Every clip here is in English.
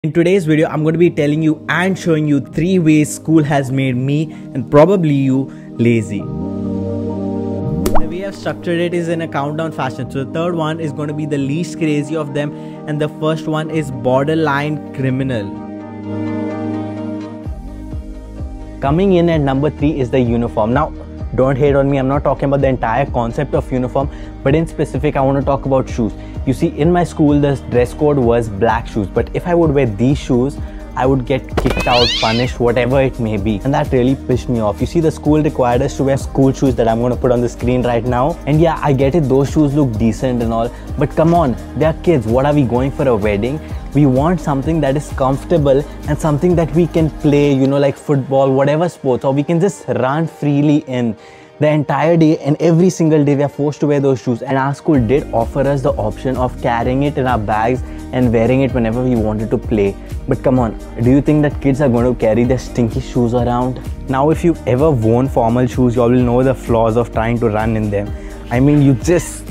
In today's video, I'm going to be telling you and showing you 3 ways school has made me and probably you lazy. The way I've structured it is in a countdown fashion. So the third one is going to be the least crazy of them and the first one is borderline criminal. Coming in at number 3 is the uniform. Now, don't hate on me, I'm not talking about the entire concept of uniform, but in specific I want to talk about shoes. You see, in my school the dress code was black shoes, but if I would wear these shoes I would get kicked out, punished, whatever it may be, and that really pissed me off. You see, the school required us to wear school shoes that I'm going to put on the screen right now, and yeah, I get it, those shoes look decent and all, but come on, they are kids. What are we going for, a wedding? We want something that is comfortable and something that we can play, you know, like football, whatever sports, or we can just run freely in. The entire day and every single day we are forced to wear those shoes, and our school did offer us the option of carrying it in our bags and wearing it whenever we wanted to play. But come on, do you think that kids are going to carry their stinky shoes around? Now if you've ever worn formal shoes, you all will know the flaws of trying to run in them. I mean, you just...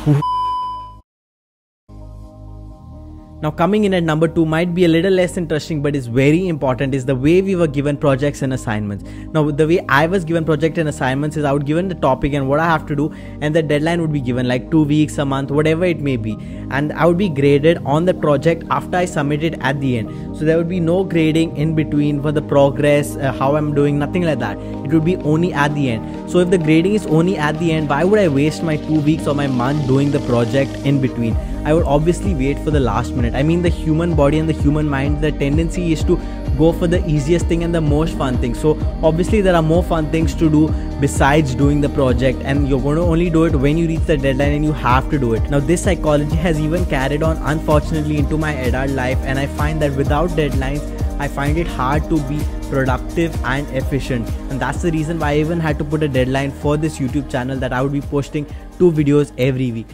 Now coming in at number 2 might be a little less interesting but is very important, is the way we were given projects and assignments. Now the way I was given project and assignments is I would given the topic and what I have to do, and the deadline would be given like 2 weeks, a month, whatever it may be, and I would be graded on the project after I submit it at the end. So there would be no grading in between for the progress, how I'm doing, nothing like that. It would be only at the end. So if the grading is only at the end, why would I waste my 2 weeks or my month doing the project in between? I would obviously wait for the last minute. I mean, the human body and the human mind, the tendency is to go for the easiest thing and the most fun thing. So obviously there are more fun things to do besides doing the project, and you're going to only do it when you reach the deadline and you have to do it. Now this psychology has even carried on unfortunately into my adult life, and I find that without deadlines I find it hard to be productive and efficient, and that's the reason why I even had to put a deadline for this YouTube channel that I would be posting 2 videos every week.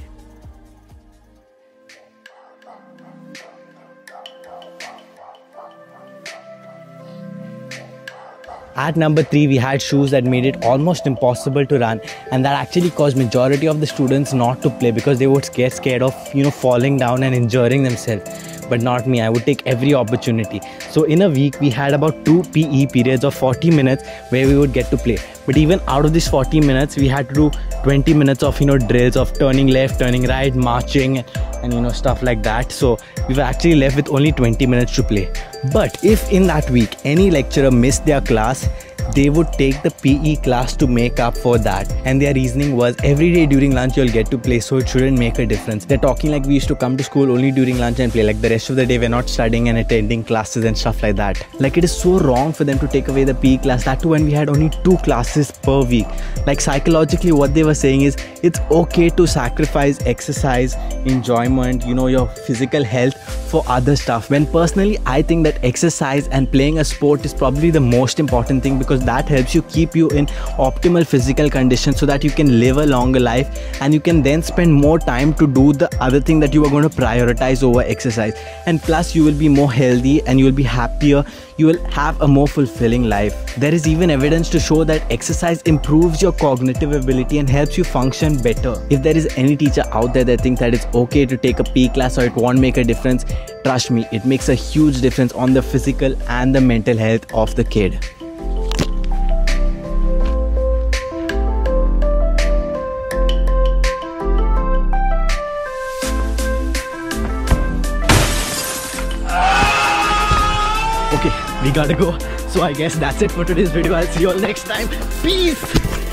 At number 3, we had shoes that made it almost impossible to run, and that actually caused majority of the students not to play because they would get scared of, you know, falling down and injuring themselves. But not me, I would take every opportunity. So in a week we had about 2 PE periods of 40 minutes where we would get to play. But even out of these 40 minutes we had to do 20 minutes of, you know, drills of turning left, turning right, marching and you know, stuff like that. So we were actually left with only 20 minutes to play. But if in that week any lecturer missed their class, they would take the PE class to make up for that, and their reasoning was every day during lunch you'll get to play, so it shouldn't make a difference. They're talking like we used to come to school only during lunch and play, like the rest of the day we're not studying and attending classes and stuff like that. Like, it is so wrong for them to take away the PE class, that too when we had only 2 classes per week. Like, psychologically what they were saying is it's okay to sacrifice exercise, enjoyment, you know, your physical health for other stuff, when personally I think that exercise and playing a sport is probably the most important thing, because that helps you keep you in optimal physical condition so that you can live a longer life, and you can then spend more time to do the other thing that you are going to prioritize over exercise. And plus you will be more healthy and you will be happier, you will have a more fulfilling life. There is even evidence to show that exercise improves your cognitive ability and helps you function better. If there is any teacher out there that thinks that it's okay to take a PE class or it won't make a difference, trust me, it makes a huge difference on the physical and the mental health of the kid. Okay, we gotta go. So I guess that's it for today's video. I'll see you all next time. Peace!